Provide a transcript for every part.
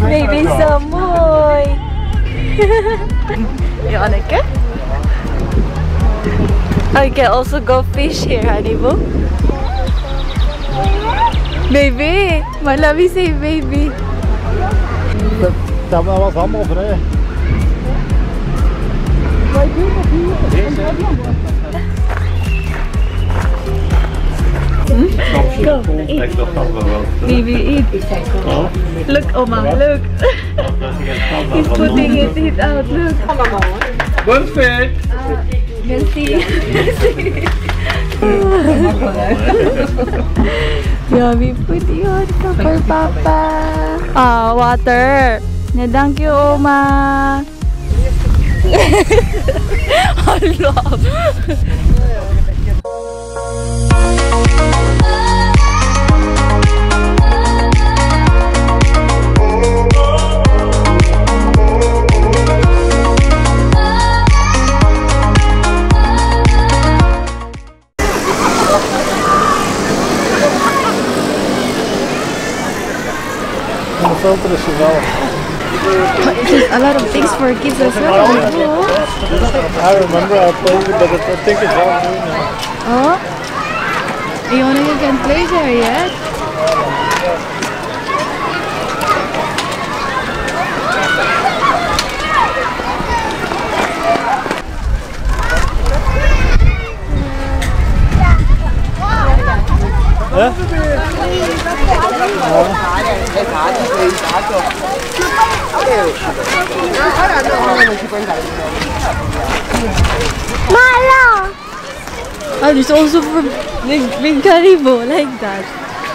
Baby, so mooi. Janneke? Oh, you can also go fish here, Hannibal. Baby, maar laat me say baby. Dat was allemaal vrij. Go, eat. Baby, eat. Look, Oma, look. He's putting it out, look. Bon fit. Merci. Yummy food yun for Papa. Ah, water. Na thank you, Oma. Hello. De filter is geweldig. A lot of things for kids as well. I remember I played it, but I think it's all new now. Oh, you only can play there yet? Huh? Mala! Oh, there's also for big Hannibal, like that.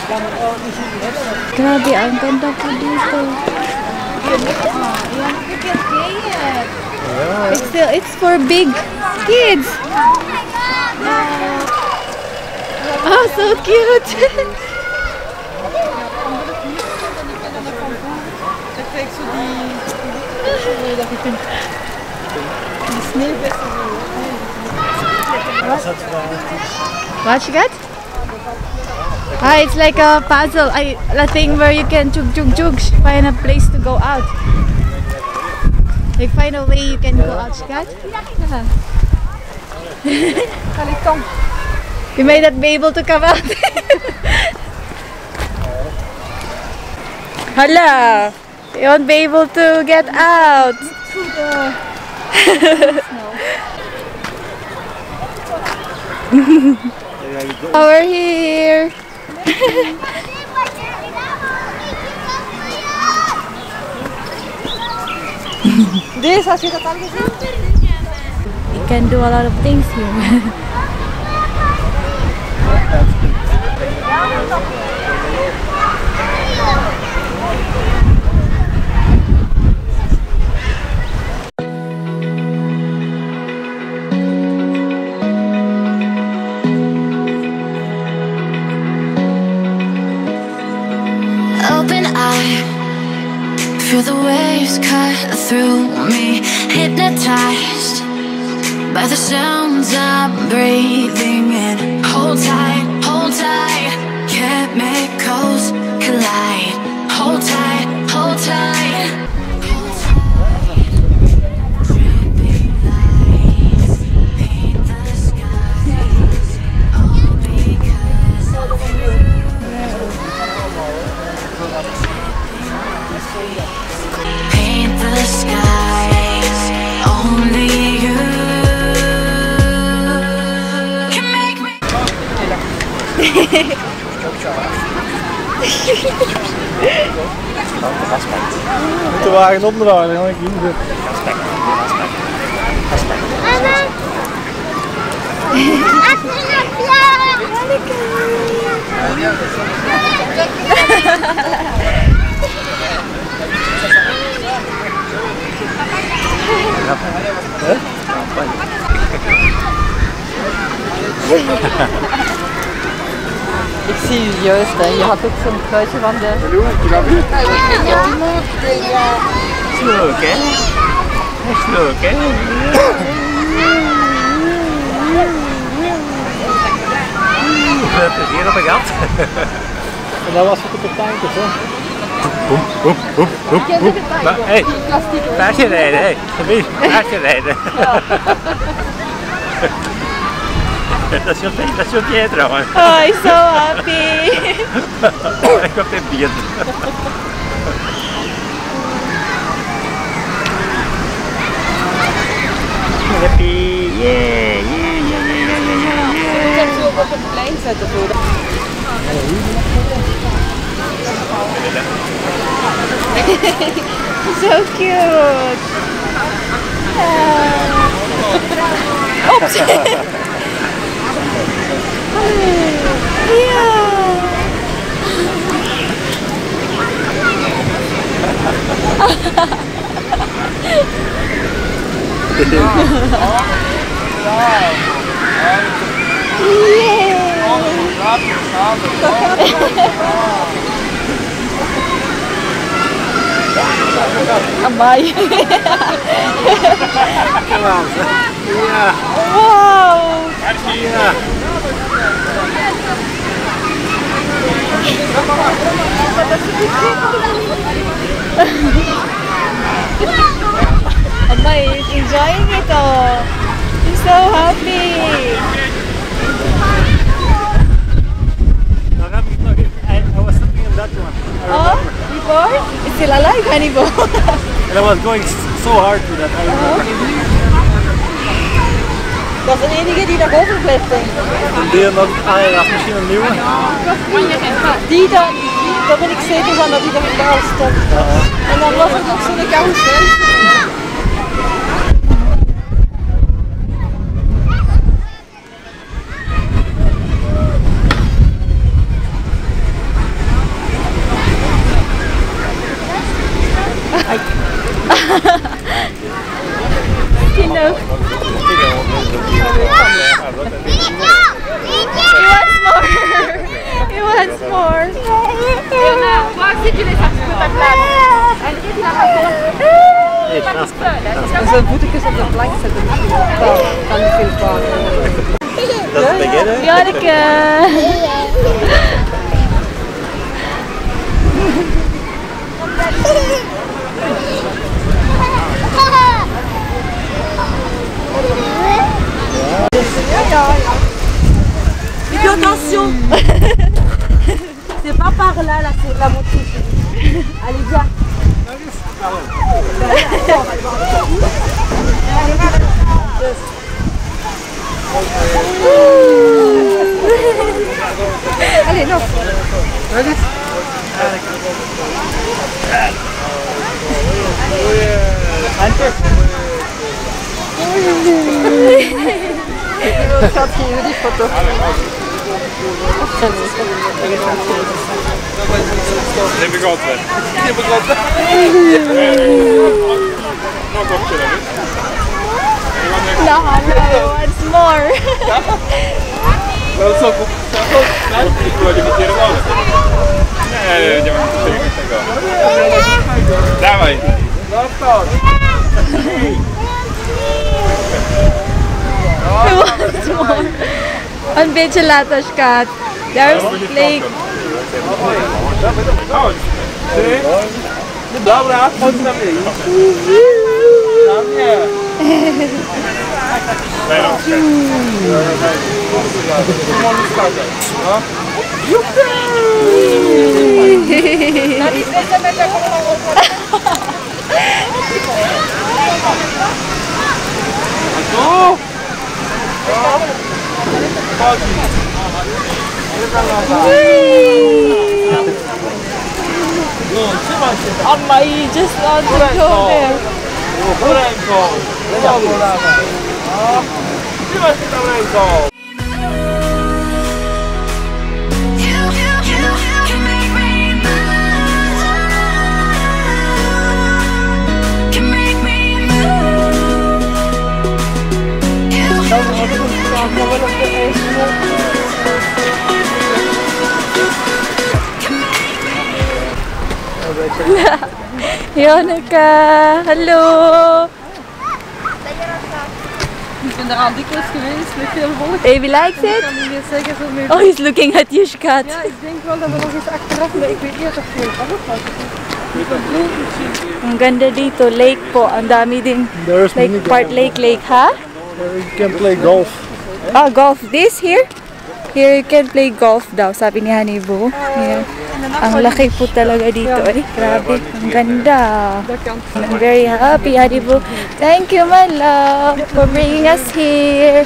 Grabe, ang ganda po dito. You can play it. It's for big kids. Oh, so cute. What you got? Ah, it's like a puzzle. A thing where you can find a place to go out. Like find a way you can go out, Skat. You may not be able to come out. Hala! You won't be able to get out. Oh, we're here. You can do a lot of things here. Open eye, feel the waves cut through me, hypnotized by the sounds I'm breathing in. Hold tight, chemicals collide. Hold tight, hold tight. Dripping lights paint the skies, all because of you. Paint the skies, only you can make me. Moet de wagen opdraaien, dan ga ik hier zitten. Ik zie je juist, hè. Je had ook zo'n kruisje van de... Leuk, hè? Dat is leuk, hè? Veel plezier op een gat. En dat was het op de tankers, hè? Hé, paardje rijden, hé. Paardje rijden. Dat is je Pietro. Oh, he's so happy. Ik heb geen bier. Happy, yeah, Ik heb ze ook op het plein zetten voor. So cute. Oops. Yeah. Amai. Ja. Wow. Ja. Amai, he's enjoying it all. He's so happy. I was sitting in that one. Oh, before? It's still alive, Hannibal. And I was going so hard to that. I remember. Dat is de enige die nog overblijft, denk ik. Een deel nog, misschien een nieuwe. Daar ben ik zeker van dat die er wel stond. En dan was er nog zo'n carousel. Enough. He wants more. En zijn voetjes op de plank zetten. Dat kan niet veel kwaad. Dat is het begin, hè? Janneke. Mais attention. C'est pas par là, là c'est la montée. Allez, viens. Allez, non. Schat, hier die foto. Neem ik altijd. Neem ik altijd. Nog op kunnen. No, he wants more. Dat is ook goed. Ik wil je meteen wel. Nee, je mag het zeker. Daarmee. He wants more. Een beetje later, schat. There's like... Dobra, chodź na mnie. Na mnie. Amma, you just want to go there. Ręką. Trzymaj się tam ręką. Can make me move. Can make me move. Janneke, hallo. ben er al dikwijls geweest met veel volk. Baby likes Ik it? kan niet meer zeggen zo meer. Oh, he's looking at you, schat. Ja, ik denk wel dat we nog eens achteraf, maar ik weet niet of er veel van was. Ang ganda dito, lake po. Ang dami din. There's Like mini part lake, ha? you can play golf. Ah, golf. This here? Here you can play golf daw, sabi ni Hanibo. Yeah. Ang laki po talaga dito eh. Grabe, ang ganda. I'm very happy, Hanibo. Thank you, my love, for bringing us here.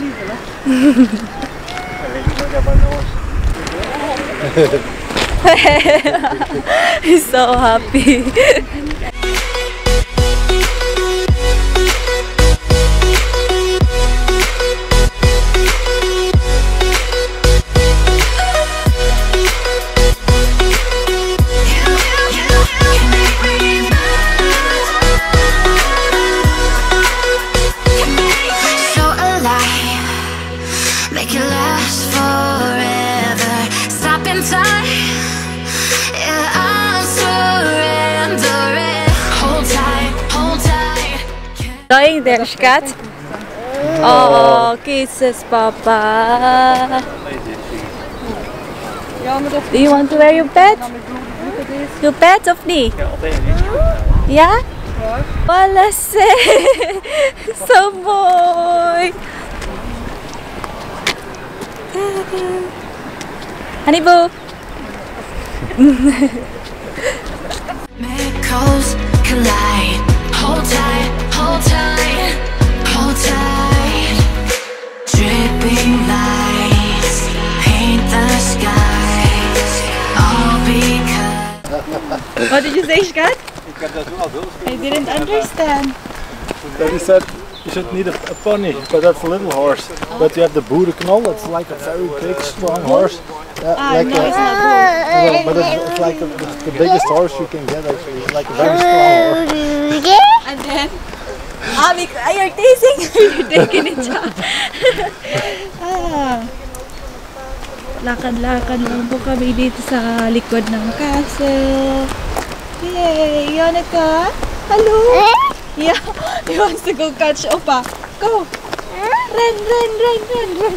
He's so happy. So alive, make it last forever. Stop in time, yeah, I'm surrendering. Hold tight, hold tight. Going there, Skat. Oh, kisses, Papa. Ja, maar dat Do you want to wear your pet? Your pet of niet? Ja? Wala se. So mooi. Hanibo. Miracles collide. Hold tight, hold tight, hold tight. Dripping lights paint the skies. All because What did you say, Skat? I didn't understand. Daddy said you should need a pony, but that's a little horse. But you have the boerenknol, it's like a very big, strong horse. Yeah, No, it's not. no, but it's like the biggest horse you can get actually. It's like a very strong horse. And then, you're teasing. You're taking it out. Lakad-lakad lang po kami dito sa likod ng castle. Yay! Yonica? Hello? Yeah, he wants to go catch Opa. Go! Run, run, run, run, run.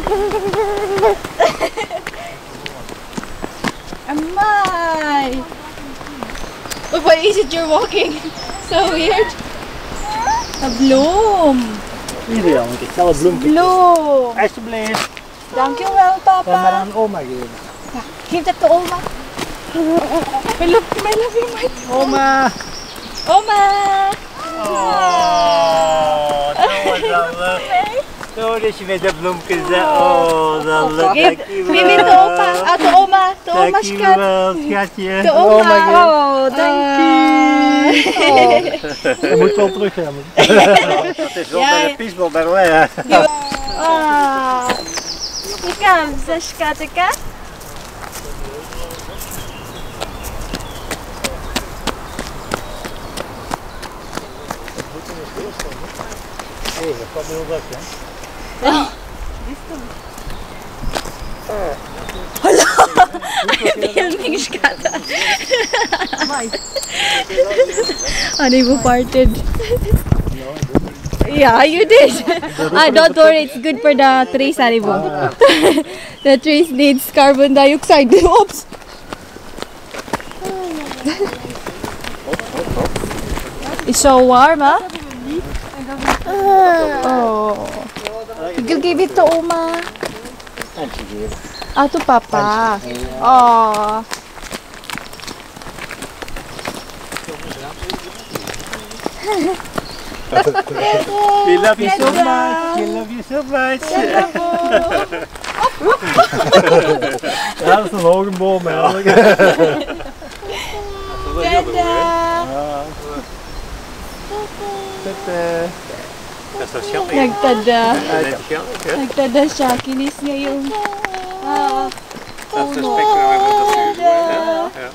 Amay! Oh, why is it you're walking? So weird. A bloom. Hier Janneke, stel een bloempje. Bloom. Alsjeblieft. Dankjewel, Ja, maar Papa. aan oma geven. Give that to Oma. I love you, my Oma! Oma. Oh, dat was dan zo dat je met de bloempjes zegt. Oh, dan Give it to Opa. Ah, to Oma. To Oma, schat. Dankjewel, schatje. To Oma. Oh, thank you. Je moet wel terug hebben. Dat is wel bij de piesbal bij mij. Oh. Hier komt ze, schatje. Oh, dat gaat heel leuk hè. Filming, schat. Hanibo farted. Yeah, you did. Don't worry, it's good for the trees, Hanibo. The trees needs carbon dioxide. Oops. It's so warm, huh? Oh. You give it to Oma. Ah, to Papa. Oh. We love you so much. We love you so much. Ja, dat is een hogenboom eigenlijk. Dat is toch schattig? Nagtada. Dat is schattig, hè? Nagtada siya. Kinis niya yung... Dat is respect voor hem dat ze doen. Ja.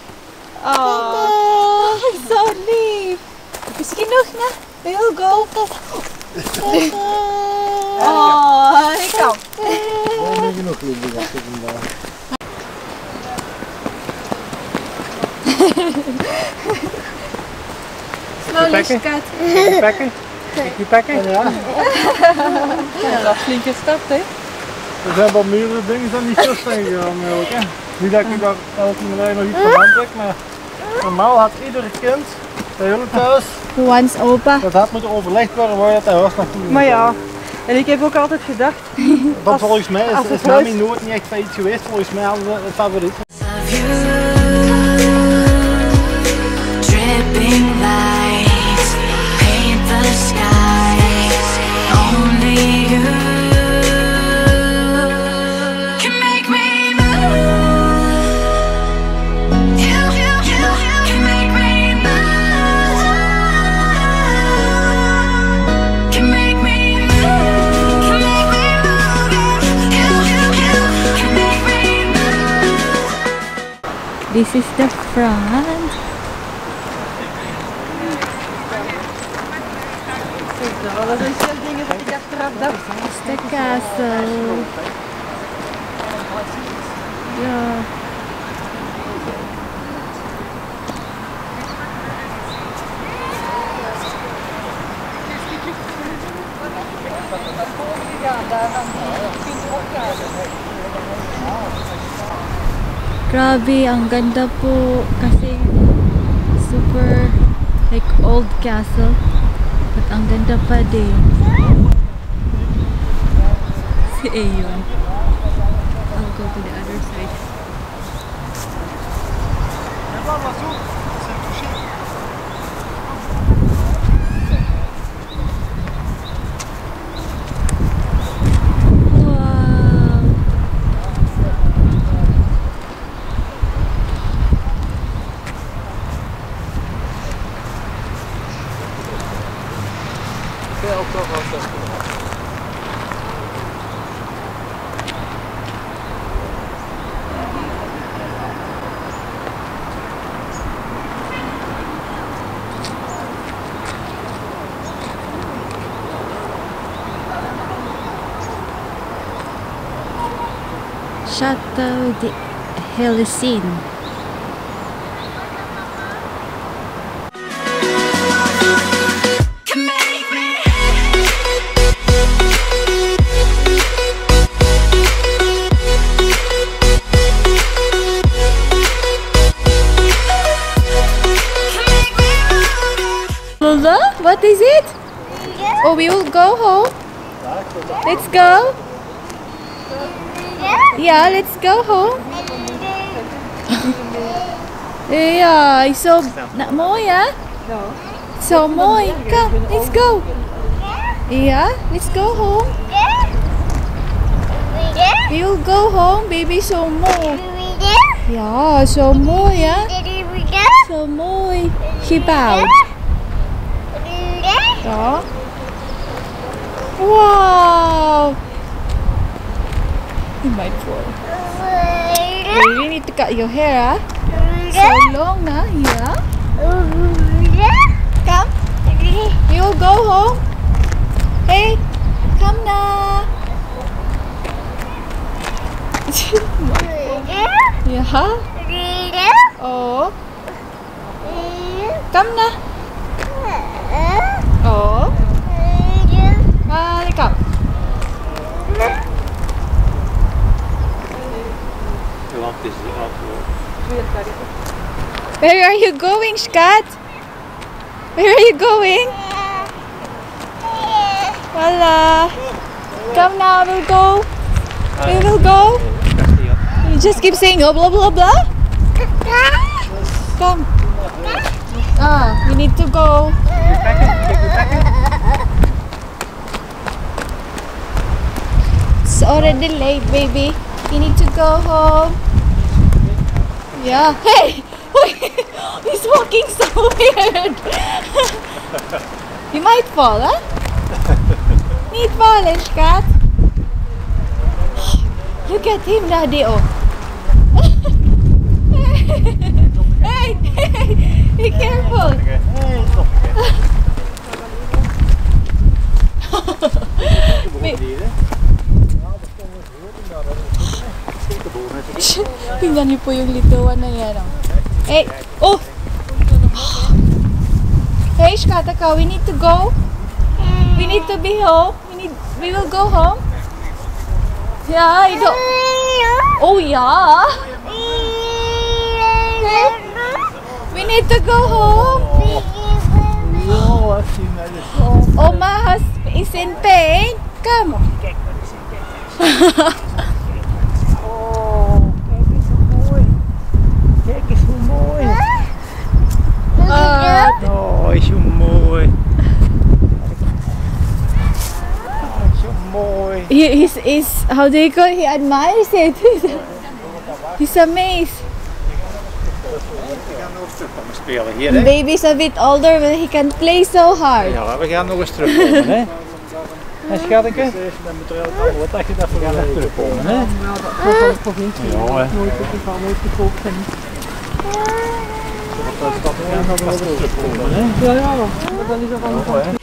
Oh, so lief. Misschien nog na. We'll go. Oh, ikaw. Ja, nu genoeg liefde, dat is vandaag. Slowly, skat. Pakken? Die pakken? Ja. Ja, dat is flink gestapt, hè? Er zijn wel meerdere dingen die niet zo zijn gegaan. Hè. Niet dat ik daar elke manier nog iets van aantrek, maar normaal had ieder kind bij jullie thuis, Once opa. dat had moeten overlegd worden waar je het huis naartoe moet. Maar ja, en ik heb ook altijd gedacht, Dat volgens mij als is het Mami huis- nooit niet echt bij iets geweest. Volgens mij hadden we het favoriet. of you. Dripping lights paint the skies. Only you can make me move. You can make me move. Can make me move. Can make me move. You can make me move. This is the front. dat zijn veel dingen dat ik achteraf dacht. The castle. Ja. Grabe, ang ganda po kasi super like old castle. At ang ganda pa din. Si Ayon. I'll go to the other side. Wow! Chateau de Hélicine. Can make me. Lola, what is it? Oh, we will go home. Let's go. Yeah, let's go home. Ja, zo mooi hè? Zo mooi. Come, let's go. Ja, let's go home. We will go home, baby. Zo mooi. Ja, zo mooi hè? Zo mooi gebouwd. Ja. Wow. You might fall. You really need to cut your hair, huh? So long, huh? Yeah. Come. We will go home. Hey, come now. Yeah. Oh. Come now. Oh. Come. Where are you going, Scott? Where are you going? Voila. Come now, we'll go. We will go. You just keep saying oh, blah blah blah. Come. Ah, we need to go. It's already late, baby. We need to go home. Yeah. Hey! He's walking so weird. You might fall, huh? Niet vallen, Scott. Look at him, Daddy. Oh. Hey! Be careful. Tingnan niyo po yung lituan na yan. Oh. Hey! Oh! Hey, Shkataka, we need to go. we need to be home. We will go home. Yeah, I don't. Oh yeah. We need to go home. Oh, I've seen that. Oma is in pain. Come. Oh, kijk eens hoe mooi. Kijk eens hoe mooi. Oh, is zo mooi. Oh, zo mooi. He's how do you call it? He admires it. He's amazed. We gaan nog terug komen spelen hier, The hè? baby's a bit older, but he can play so hard. Ja, we gaan nog eens terugkomen, hè? En schatje? Dan moet er elk ander wat dacht je dat we gaan nog terugkomen, hè? Ja, dat zal ik provincie. Ja, hè. Nooit op de van, nooit gekookt zijn. We gaan nog eens terugkomen, hè? Ja, ja, dat is er van. Ja, hè.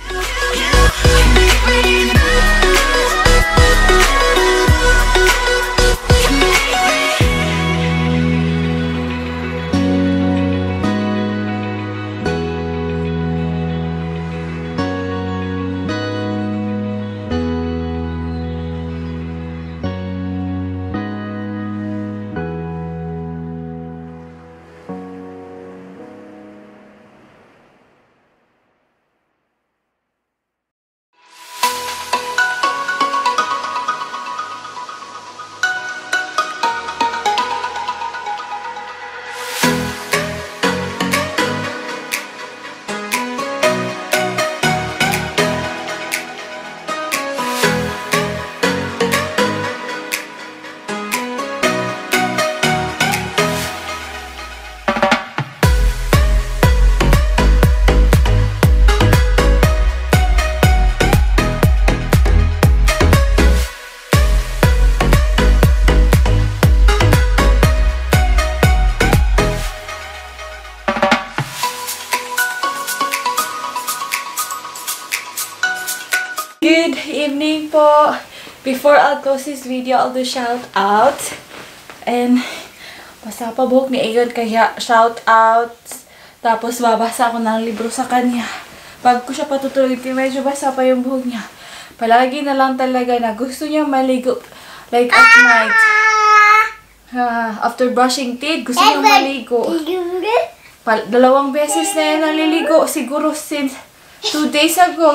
Good evening po. Before I'll close this video, I'll do shout out. And basta pa buhok ni Ayon kaya shout out. Tapos babasa ako ng libro sa kanya. Pag ko siya patutulog, medyo basa pa yung buhok niya. Palagi na lang talaga na gusto niya maligo like at night. After brushing teeth, gusto niya maligo. Dalawang beses na yan naliligo siguro since 2 days ago.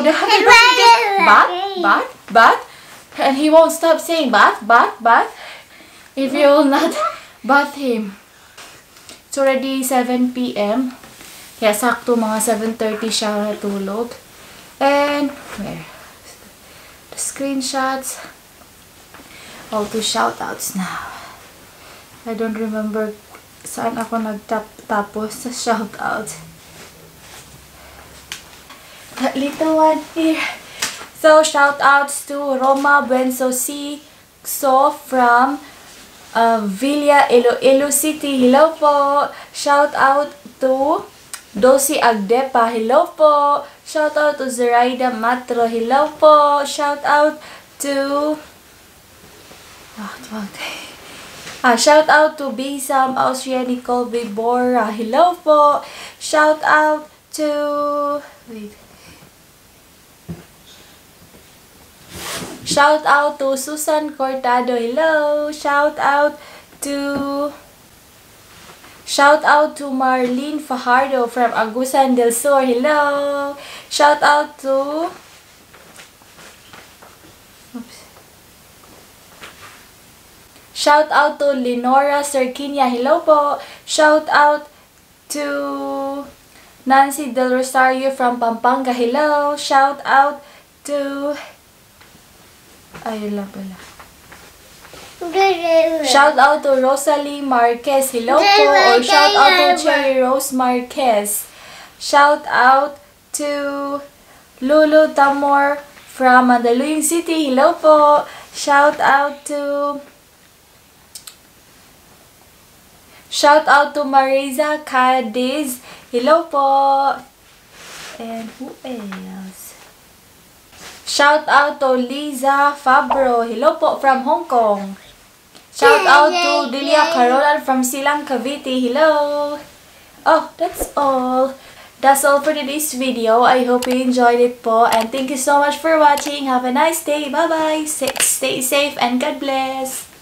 Bath. And he won't stop saying bath. If you will not bath him. It's already 7 p.m. Kaya sakto mga 7:30 siya natulog. And where? The screenshots. All to shoutouts now. I don't remember saan ako nagtapos sa shoutout. That little one here. So shoutouts to Roma Buensoso from Villa Iloilo City. Hello po. Shoutout to Dosi Agdepa. Hello po. Shoutout to Zeraida Matro. Hello po. Shoutout to shoutout to Bisam Austria Nicole Vibora. Hello po. Shoutout to Shoutout to Susan Cortado. Hello. Shoutout to Marlene Fajardo from Agusan del Sur. Hello. Shoutout to Shoutout to Lenora Serquinia. Hello po. Shoutout to Nancy Del Rosario from Pampanga. Hello. Shoutout to ayun lang pala. Shout out to Rosalie Marquez. Hello po. Or shout out to Cherry Rose Marquez. Shout out to Lulu Tamor from Mandaluyong City. Hello po. Shout out to Marisa Cadiz. Hello po. And who else? Shout out to Liza Fabro. Hello po from Hong Kong. Shout out to Delia Carolan from Silang Cavite. Hello. Oh, that's all. That's all for today's video. I hope you enjoyed it po. And thank you so much for watching. Have a nice day. Bye-bye. Stay safe and God bless.